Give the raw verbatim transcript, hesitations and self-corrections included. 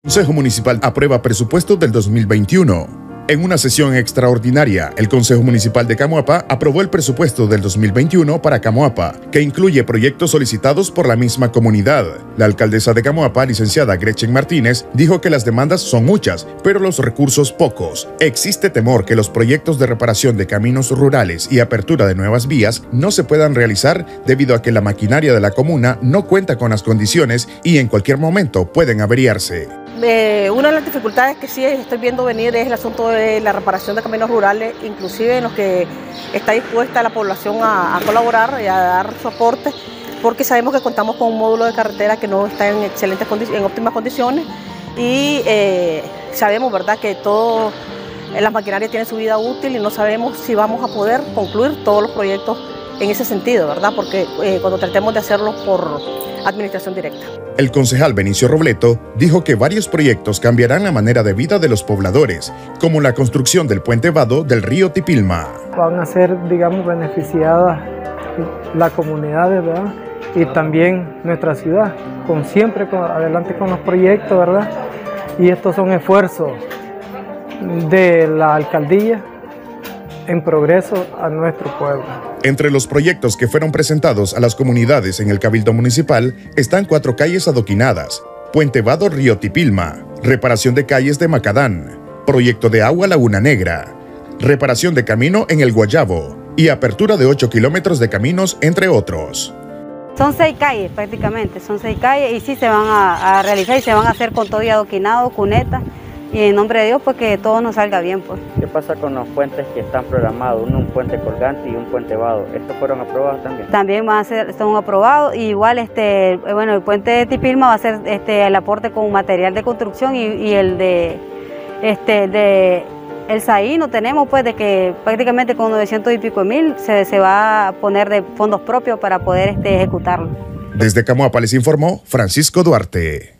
El Consejo Municipal aprueba presupuesto del dos mil veintiuno. En una sesión extraordinaria, el Consejo Municipal de Camoapa aprobó el presupuesto del dos mil veintiuno para Camoapa, que incluye proyectos solicitados por la misma comunidad. La alcaldesa de Camoapa, licenciada Gretchen Martínez, dijo que las demandas son muchas, pero los recursos pocos. Existe temor que los proyectos de reparación de caminos rurales y apertura de nuevas vías no se puedan realizar debido a que la maquinaria de la comuna no cuenta con las condiciones y en cualquier momento pueden averiarse. Eh, una de las dificultades que sí estoy viendo venir es el asunto de la reparación de caminos rurales, inclusive en los que está dispuesta la población a, a colaborar y a dar soporte, porque sabemos que contamos con un módulo de carretera que no está en excelentes en óptimas condiciones y eh, sabemos, ¿verdad?, que todo, eh, las maquinarias tienen su vida útil y no sabemos si vamos a poder concluir todos los proyectos en ese sentido, ¿verdad?, porque eh, cuando tratemos de hacerlo por administración directa. El concejal Benicio Robleto dijo que varios proyectos cambiarán la manera de vida de los pobladores, como la construcción del puente vado del río Tipilma. Van a ser, digamos, beneficiadas la comunidad, ¿verdad?, y también nuestra ciudad, con siempre con, adelante con los proyectos, ¿verdad?, y estos son esfuerzos de la alcaldía en progreso a nuestro pueblo. Entre los proyectos que fueron presentados a las comunidades en el Cabildo Municipal están cuatro calles adoquinadas, Puente Vado Río Tipilma, reparación de calles de Macadán, proyecto de agua Laguna Negra, reparación de camino en el Guayabo y apertura de ocho kilómetros de caminos, entre otros. Son seis calles prácticamente, son seis calles y sí se van a, a realizar y se van a hacer con todo y adoquinado, cunetas. Y en nombre de Dios, pues que todo nos salga bien, pues. ¿Qué pasa con los puentes que están programados? Uno, un puente colgante y un puente vado. ¿Estos fueron aprobados también? También van a ser, son aprobados. Y igual, este, bueno, el puente de Tipilma va a ser este, el aporte con material de construcción y, y el de, este, de el S A I no tenemos, pues, de que prácticamente con novecientos y pico de mil se, se va a poner de fondos propios para poder este, ejecutarlo. Desde Camoapa les informó Francisco Duarte.